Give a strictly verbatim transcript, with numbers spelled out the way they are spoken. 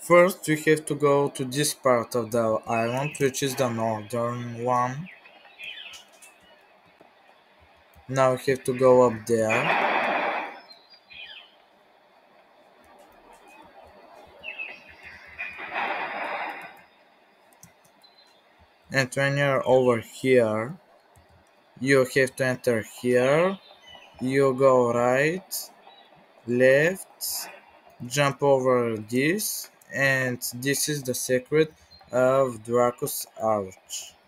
First, we have to go to this part of the island, which is the northern one. Now we have to go up there. And when you're over here, you have to enter here. You go right, left, jump over this, and this is the secret of Drakos Arch.